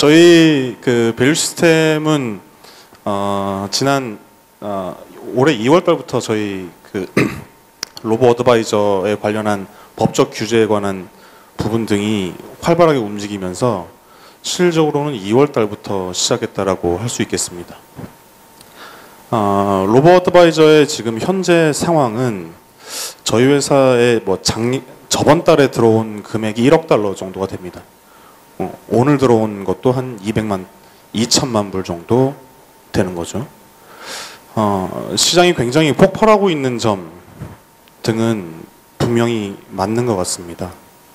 저희 그 밸류 시스템은 지난 올해 2월 달부터 저희 그 로보 어드바이저에 관련한 법적 규제에 관한 부분 등이 활발하게 움직이면서 실질적으로는 2월 달부터 시작했다라고 할 수 있겠습니다. 로보 어드바이저의 지금 현재 상황은 저희 회사에 저번 달에 들어온 금액이 1억 달러 정도가 됩니다. 오늘 들어온 것도 한 200만 불 정도 되는 거죠. 시장이 굉장히 폭발하고 있는 점 등은 분명히 맞는 것 같습니다.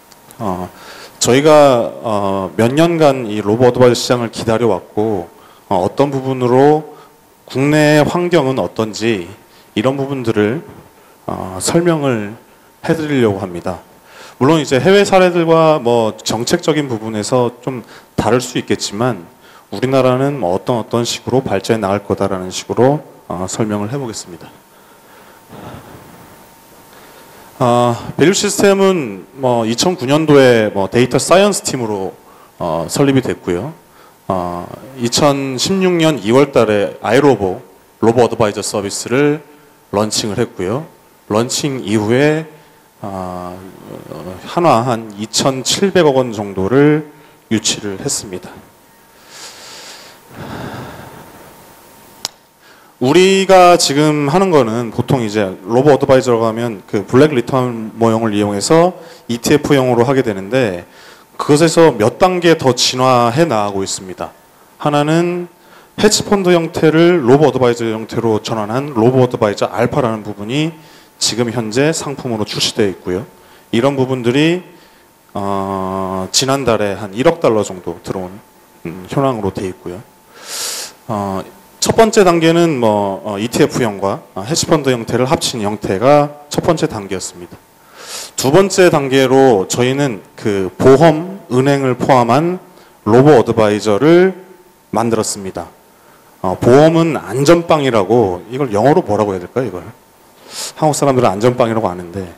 저희가 몇 년간 이 로보 어드바이저 시장을 기다려왔고 어떤 부분으로 국내 환경은 어떤지 이런 부분들을 설명을 해드리려고 합니다. 물론 이제 해외 사례들과 정책적인 부분에서 좀 다를 수 있겠지만 우리나라는 어떤 식으로 발전해 나갈 거다라는 식으로 설명을 해보겠습니다. 밸류 시스템은 2009년도에 데이터 사이언스 팀으로 설립이 됐고요. 2016년 2월 달에 아이로보 로보 어드바이저 서비스를 런칭을 했고요. 런칭 이후에 한화 한 2,700억 원 정도를 유치를 했습니다. 우리가 지금 하는 거는 보통 이제 로보 어드바이저라고 하면 그 블랙 리턴 모형을 이용해서 ETF형으로 하게 되는데 그것에서 몇 단계 더 진화해 나가고 있습니다. 하나는 헤지펀드 형태를 로보 어드바이저 형태로 전환한 로보 어드바이저 알파라는 부분이 지금 현재 상품으로 출시되어 있고요. 이런 부분들이 지난달에 한 1억 달러 정도 들어온 현황으로 되어 있고요. 첫 번째 단계는 ETF형과 헤지펀드 형태를 합친 형태가 첫 번째 단계였습니다. 두 번째 단계로 저희는 그 보험, 은행을 포함한 로보 어드바이저를 만들었습니다. 보험은 안전빵이라고, 이걸 영어로 뭐라고 해야 될까요, 이걸? 한국 사람들은 안전빵이라고 아는데,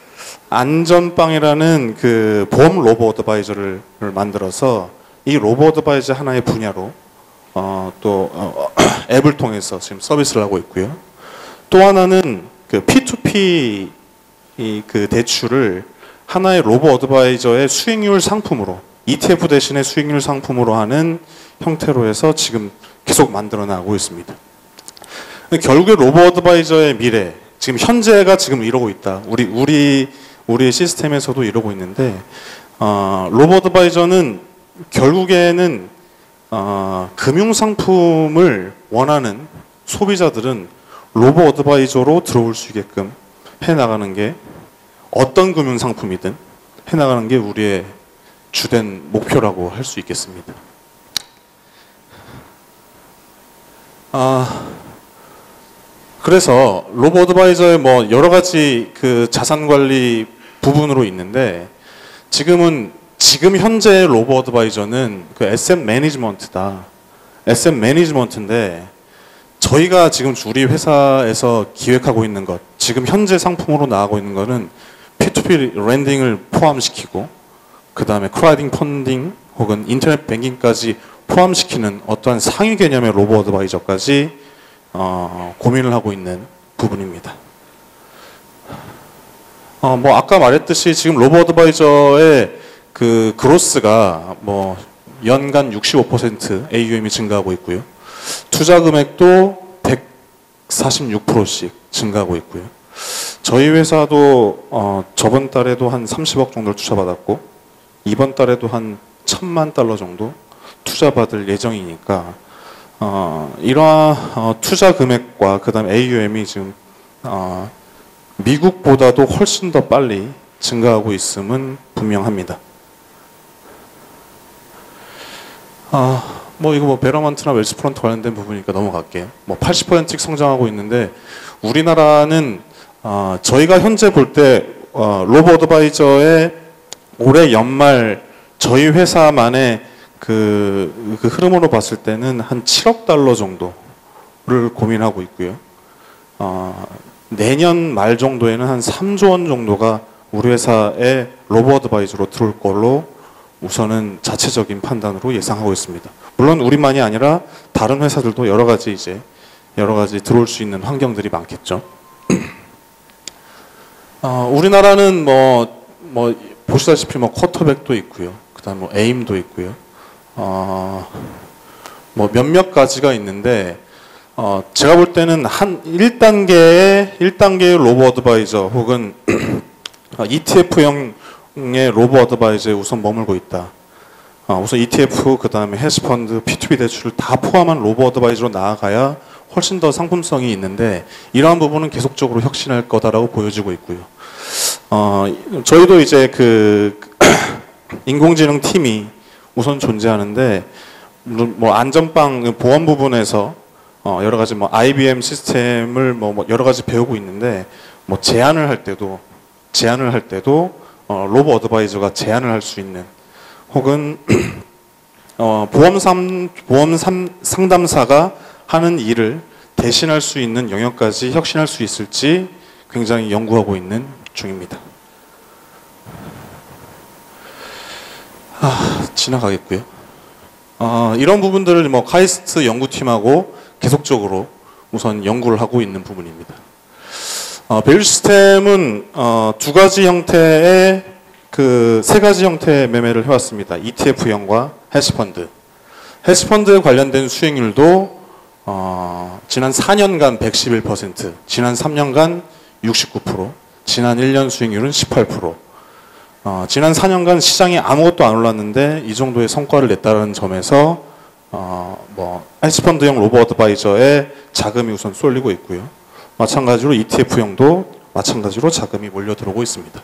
안전빵이라는 그 보험 로보 어드바이저를 만들어서 이 로보 어드바이저 하나의 분야로 또 앱을 통해서 지금 서비스를 하고 있고요. 또 하나는 그 P2P 그 대출을 하나의 로보 어드바이저의 수익률 상품으로, ETF 대신에 수익률 상품으로 하는 형태로 해서 지금 계속 만들어 나가고 있습니다. 결국에 로보 어드바이저의 미래, 지금 현재가 지금 이러고 있다. 우리 시스템에서도 이러고 있는데, 로보 어드바이저는 결국에는 금융 상품을 원하는 소비자들은 로보 어드바이저로 들어올 수 있게끔 해나가는 게, 어떤 금융 상품이든 해나가는 게 우리의 주된 목표라고 할 수 있겠습니다. 그래서 로보 어드바이저의 여러 가지 그 자산 관리 부분으로 있는데, 지금 현재 로보 어드바이저는 그 에셋 매니지먼트다. 에셋 매니지먼트인데, 저희가 지금 우리 회사에서 기획하고 있는 것, 지금 현재 상품으로 나가고 있는 거는 P2P 랜딩을 포함시키고, 그 다음에 크라우딩 펀딩 혹은 인터넷 뱅킹까지 포함시키는 어떠한 상위 개념의 로보 어드바이저까지 고민을 하고 있는 부분입니다. 아까 말했듯이 지금 로보 어드바이저의 그 그로스가 연간 65% AUM이 증가하고 있고요. 투자 금액도 146%씩 증가하고 있고요. 저희 회사도 저번 달에도 한 30억 정도를 투자받았고, 이번 달에도 한 1,000만 달러 정도 투자받을 예정이니까, 이러한 투자 금액과 그 다음에 AUM이 지금 미국보다도 훨씬 더 빨리 증가하고 있음은 분명합니다. 이거 베러먼트나 웰스프런트 관련된 부분이니까 넘어갈게요. 80%씩 성장하고 있는데, 우리나라는 저희가 현재 볼 때 로보 어드바이저의 올해 연말 저희 회사만의 그 흐름으로 봤을 때는 한 7억 달러 정도를 고민하고 있고요. 내년 말 정도에는 한 3조 원 정도가 우리 회사에 로보 어드바이저로 들어올 걸로 우선은 자체적인 판단으로 예상하고 있습니다. 물론 우리만이 아니라 다른 회사들도 여러 가지 들어올 수 있는 환경들이 많겠죠. 우리나라는 보시다시피 쿼터백도 있고요. 그다음 에임도 있고요. 몇몇 가지가 있는데 제가 볼 때는 한 1단계의 로보 어드바이저 혹은 ETF형의 로보 어드바이저에 우선 머물고 있다. 우선 ETF, 그 다음에 헤지펀드, P2P 대출을 다 포함한 로보 어드바이저로 나아가야 훨씬 더 상품성이 있는데 이러한 부분은 계속적으로 혁신할 거다라고 보여지고 있고요. 저희도 이제 인공지능 팀이 우선 존재하는데 안전빵 보안 부분에서 여러 가지 IBM 시스템을 여러 가지 배우고 있는데 제안을 할 때도 로보 어드바이저가 제안을 할 수 있는 혹은 보험 상담사가 하는 일을 대신할 수 있는 영역까지 혁신할 수 있을지 굉장히 연구하고 있는 중입니다. 지나가겠고요. 이런 부분들을 카이스트 연구팀하고 계속적으로 우선 연구를 하고 있는 부분입니다. 밸류 시스템은 세 가지 형태의 매매를 해왔습니다. ETF형과 헤지펀드. 헤지펀드에 관련된 수익률도 지난 4년간 111%, 지난 3년간 69%, 지난 1년 수익률은 18%. 지난 4년간 시장이 아무것도 안 올랐는데 이 정도의 성과를 냈다는 점에서 헤지펀드형 로보 어드바이저에 자금이 우선 쏠리고 있고요. 마찬가지로 ETF형도 마찬가지로 자금이 몰려들어오고 있습니다.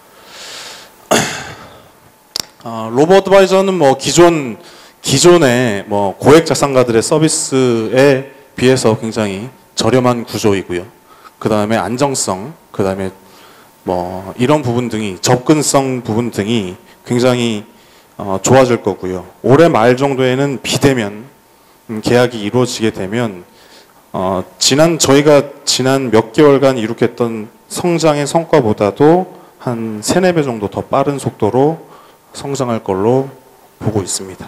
로보 어드바이저는 기존의 고액 자산가들의 서비스에 비해서 굉장히 저렴한 구조이고요. 그 다음에 안정성, 그 다음에 이런 부분 등이 접근성 부분 등이 굉장히 좋아질 거고요. 올해 말 정도에는 비대면 계약이 이루어지게 되면 저희가 지난 몇 개월간 이룩했던 성장의 성과보다도 한 3-4배 정도 더 빠른 속도로 성장할 걸로 보고 있습니다.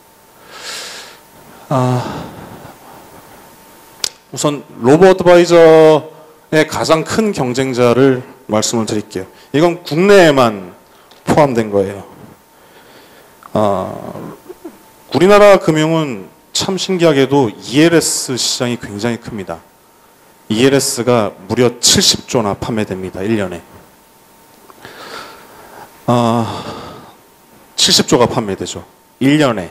우선 로보 어드바이저의 가장 큰 경쟁자를 말씀을 드릴게요. 이건 국내에만 포함된 거예요. 우리나라 금융은 참 신기하게도 ELS 시장이 굉장히 큽니다. ELS가 무려 70조나 판매됩니다. 1년에. 70조가 판매되죠. 1년에.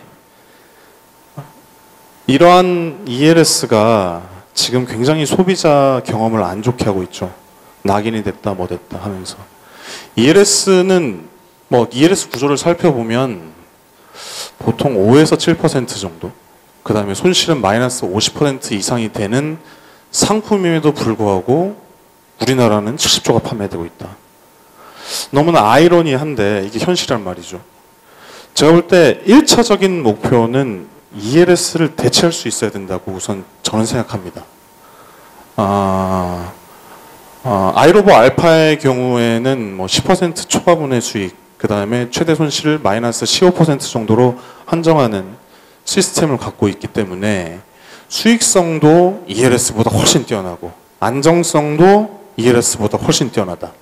이러한 ELS가 지금 굉장히 소비자 경험을 안 좋게 하고 있죠. 낙인이 됐다 됐다 하면서. ELS는 ELS 구조를 살펴보면 보통 5에서 7% 정도, 그 다음에 손실은 마이너스 50% 이상이 되는 상품임에도 불구하고 우리나라는 70조가 판매되고 있다. 너무나 아이러니한데 이게 현실이란 말이죠. 제가 볼 때 1차적인 목표는 ELS를 대체할 수 있어야 된다고 우선 저는 생각합니다. 아이로보 알파의 경우에는 10% 초과분의 수익, 그 다음에 최대 손실을 마이너스 15% 정도로 한정하는 시스템을 갖고 있기 때문에 수익성도 ELS보다 훨씬 뛰어나고 안정성도 ELS보다 훨씬 뛰어나다.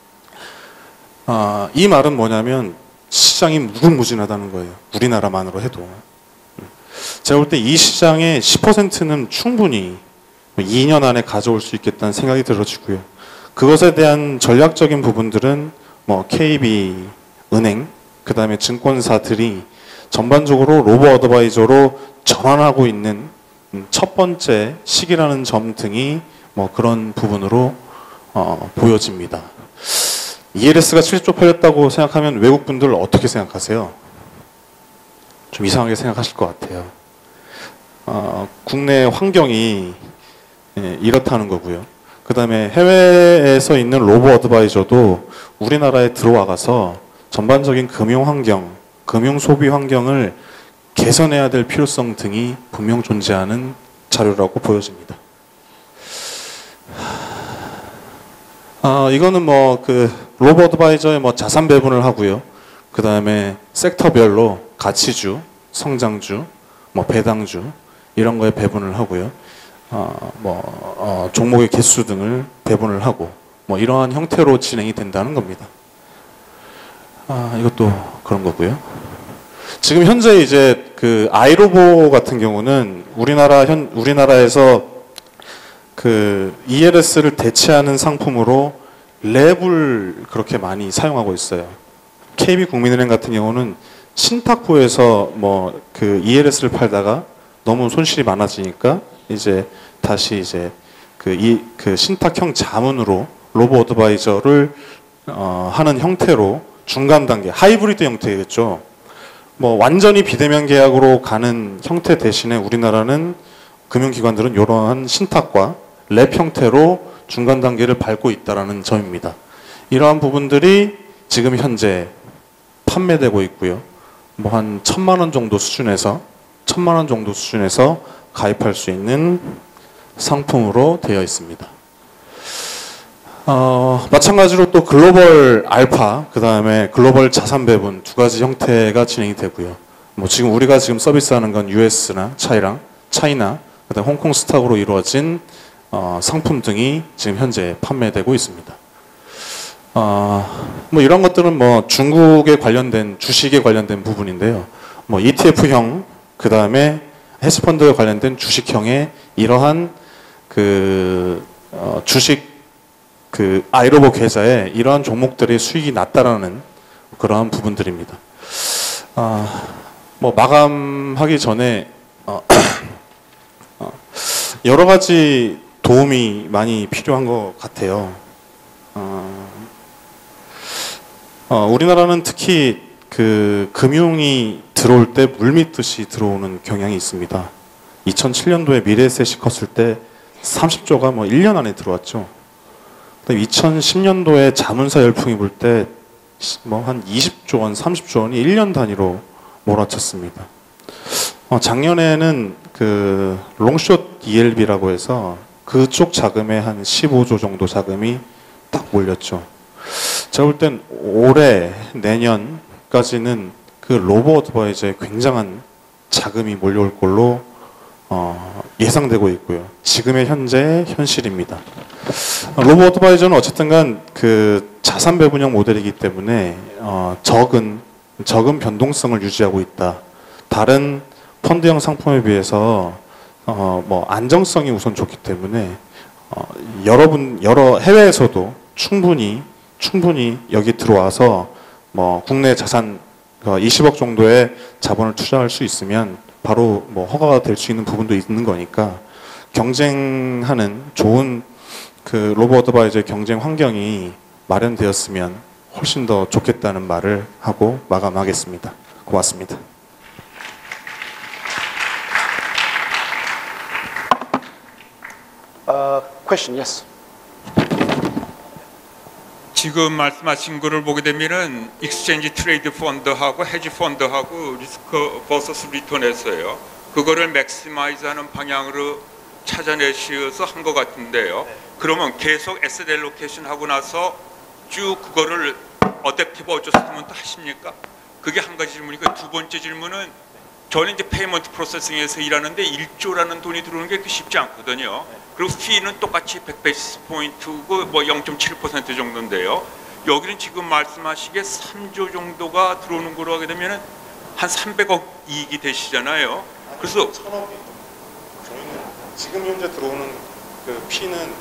이 말은 뭐냐면 시장이 무궁무진하다는 거예요. 우리나라만으로 해도. 제가 볼 때 이 시장의 10%는 충분히 2년 안에 가져올 수 있겠다는 생각이 들어지고요. 그것에 대한 전략적인 부분들은 KB, 은행, 그 다음에 증권사들이 전반적으로 로보 어드바이저로 전환하고 있는 첫 번째 시기라는 점 등이 그런 부분으로 보여집니다. ELS가 7조 팔렸다고 생각하면 외국 분들 어떻게 생각하세요? 좀 이상하게 생각하실 것 같아요. 국내 환경이 이렇다는 거고요. 그 다음에 해외에서 있는 로보 어드바이저도 우리나라에 들어와가서 전반적인 금융 환경, 금융 소비 환경을 개선해야 될 필요성 등이 분명 존재하는 자료라고 보여집니다. 이거는 로보 어드바이저의 자산 배분을 하고요. 그 그 다음에 섹터별로 가치주, 성장주, 뭐 배당주 이런 거에 배분을 하고요. 종목의 개수 등을 배분을 하고 뭐 이러한 형태로 진행이 된다는 겁니다. 이것도 그런 거고요. 지금 현재 이제 그 아이로보 같은 경우는 우리나라에서 그 ELS를 대체하는 상품으로 랩을 그렇게 많이 사용하고 있어요. KB국민은행 같은 경우는 신탁부에서 뭐 그 ELS를 팔다가 너무 손실이 많아지니까 이제 다시 이제 그 신탁형 자문으로 로보 어드바이저를 하는 형태로 중간 단계 하이브리드 형태겠죠. 뭐 완전히 비대면 계약으로 가는 형태 대신에 우리나라는 금융기관들은 이러한 신탁과 랩 형태로 중간 단계를 밟고 있다라는 점입니다. 이러한 부분들이 지금 현재 판매되고 있고요. 뭐 한 1,000만 원 정도 수준에서 가입할 수 있는 상품으로 되어 있습니다. 마찬가지로 또 글로벌 알파, 그 다음에 글로벌 자산 배분 두 가지 형태가 진행이 되고요. 뭐 지금 우리가 지금 서비스하는 건 US나 차이나, 그다음 홍콩 스탁으로 이루어진 상품 등이 지금 현재 판매되고 있습니다. 뭐 이런 것들은 뭐 중국에 관련된 주식에 관련된 부분인데요. 뭐 ETF형, 그 다음에 헤지펀드에 관련된 주식형의 이러한 그 주식 그 아이로보 계좌에 이러한 종목들의 수익이 낮다라는 그러한 부분들입니다. 뭐 마감하기 전에 여러 가지 도움이 많이 필요한 것 같아요. 우리나라는 특히 그 금융이 들어올 때 물밀듯이 들어오는 경향이 있습니다. 2007년도에 미래에셋이 컸을 때 30조가 뭐 1년 안에 들어왔죠. 2010년도에 자문사 열풍이 불 때 뭐 한 20조 원, 30조 원이 1년 단위로 몰아쳤습니다. 작년에는 그 롱숏 ELB라고 해서 그쪽 자금에 한 15조 정도 자금이 딱 몰렸죠. 제가 볼 땐 올해, 내년까지는 그 로보 어드바이저에 굉장한 자금이 몰려올 걸로 예상되고 있고요. 지금의 현재 현실입니다. 로보 어드바이저는 어쨌든간 그 자산 배분형 모델이기 때문에 적은 변동성을 유지하고 있다. 다른 펀드형 상품에 비해서 뭐 안정성이 우선 좋기 때문에 여러 해외에서도 충분히 여기 들어와서 뭐 국내 자산 20억 정도의 자본을 투자할 수 있으면 바로 뭐 허가가 될 수 있는 부분도 있는 거니까 경쟁하는 좋은 그 로보 어드바이저의 경쟁 환경이 마련되었으면 훨씬 더 좋겠다는 말을 하고 마감하겠습니다. 고맙습니다. Question, yes. 지금 말씀하신 거를 보게 되면은 익스체인지 트레이드 펀드하고 헤지 펀드하고 리스크 버서스 리턴에서요. 그거를 맥시마이즈하는 방향으로 찾아내셔서 한 것 같은데요. 그러면 계속 에셋 알로케이션 하고 나서 쭉 그거를 어댑티브 어저스트먼트 하십니까? 그게 한 가지 질문이고, 두 번째 질문은 저는 이제 페이먼트 프로세싱에서 일하는데 1조라는 돈이 들어오는 게 쉽지 않거든요. 그리고 피는 똑같이 100베이스 포인트고 뭐 0.7% 정도인데요. 여기는 지금 말씀하시기에 3조 정도가 들어오는 거로 하게 되면 한 300억 이익이 되시잖아요. 그래서 저희는 지금 현재 들어오는 그 피는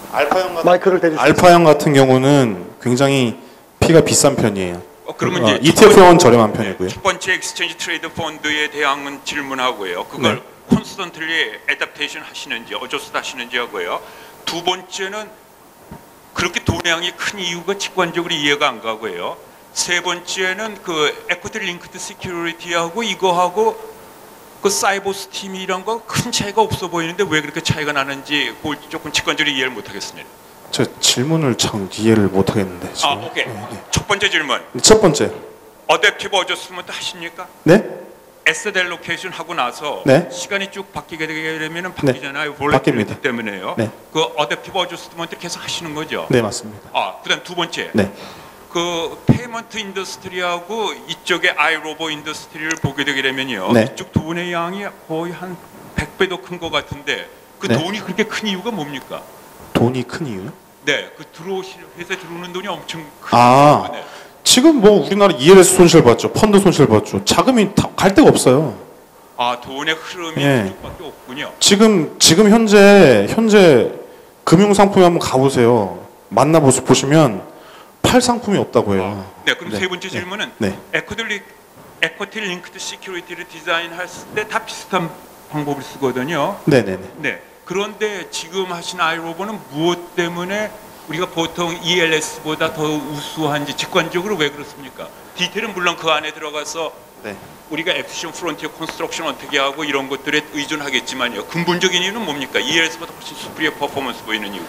알파형 같은 경우는 굉장히 피가 비싼 편이에요. 그러면 이제 ETF형은 저렴한 편이고요. 첫 번째 익스체인지 트레이드 펀드에 대한 질문하고요. 그걸 콘스턴틀리 애답테이션 하시는지 어저스트 하시는지 하고요. 두 번째는 그렇게 돈량이 큰 이유가 직관적으로 이해가 안 가고요. 세 번째는 그 에쿼티 링크드 시큐리티하고 이거하고 그 사이버스 팀이란 거 큰 차이가 없어 보이는데 왜 그렇게 차이가 나는지 그걸 조금 직관적으로 이해를 못 하겠습니다. 저 질문을 참 이해를 못 하겠는데. 오케이. 첫 번째 질문. 첫 번째. 어댑티브 어저스트먼트 하십니까? 네? 에셋 알로케이션 하고 나서 네? 시간이 쭉 바뀌게 되면 바뀌잖아요. 바뀝니다. 때문에요. 네. 그 어댑티브 어저스트먼트 계속 하시는 거죠? 네, 맞습니다. 그다음 두 번째. 네. 그 페이먼트 인더스트리하고 이쪽의 아이로보 인더스트리를 보게 되게 되면요. 네. 이쪽 두 분의 양이 거의 한 100배도 큰 것 같은데 그 네. 돈이 그렇게 큰 이유가 뭡니까? 돈이 큰 이유요? 네, 그 회사에 들어오는 돈이 엄청 큰 아, 이유가 지금 뭐 우리나라 ELS 손실 봤죠, 펀드 손실 봤죠. 자금이 갈 데가 없어요. 아, 돈의 흐름이 예. 그쪽밖에 없군요. 지금 현재 금융 상품에 한번 가보세요. 보시면 팔 상품이 없다고 해요. 네, 그럼 네. 세 번째 질문은 네. 에쿼티 링크드 시큐리티를 디자인할 때 다 비슷한 방법을 쓰거든요. 네네네. 네. 그런데 지금 하신 아이로보는 무엇 때문에 우리가 보통 ELS보다 더 우수한지 직관적으로 왜 그렇습니까? 디테일은 물론 그 안에 들어가서 네. 우리가 에피션 프론티어 컨스트럭션 어떻게 하고 이런 것들에 의존하겠지만요. 근본적인 이유는 뭡니까? ELS보다 훨씬 수프리어 퍼포먼스 보이는 이유가.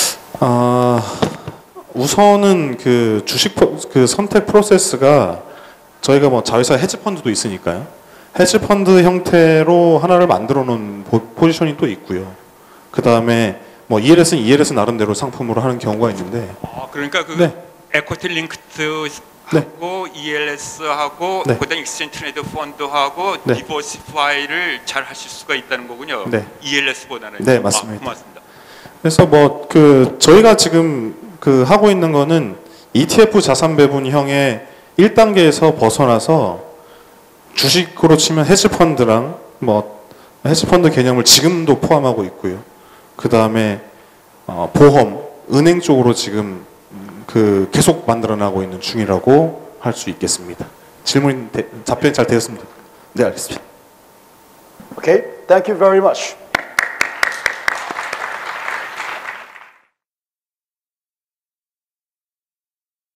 우선은 그 그 선택 프로세스가 저희가 뭐 자회사 헤지펀드도 있으니까요. 헤지펀드 형태로 하나를 만들어 놓은 포지션이 또 있고요. 그 다음에 뭐 ELS는 ELS 나름대로 상품으로 하는 경우가 있는데. 아, 그러니까 그 네. 에쿼티 링크드 네. 하고 ELS 하고 네. 그다음 익스체인지 트레이드 펀드 하고 네. 디버시파이를 잘 하실 수가 있다는 거군요. 네. ELS보다는. 네, 맞습니다. 고맙습니다. 그래서 뭐 그 저희가 지금 그 하고 있는 거는 ETF 자산 배분형의 1단계에서 벗어나서 주식으로 치면 헤지펀드랑 뭐 헤지펀드 개념을 지금도 포함하고 있고요. 그 다음에 보험, 은행 쪽으로 지금 그 계속 만들어나고 있는 중이라고 할 수 있겠습니다. 답변이 잘 되었습니다. 네, 알겠습니다. Okay, thank you very much.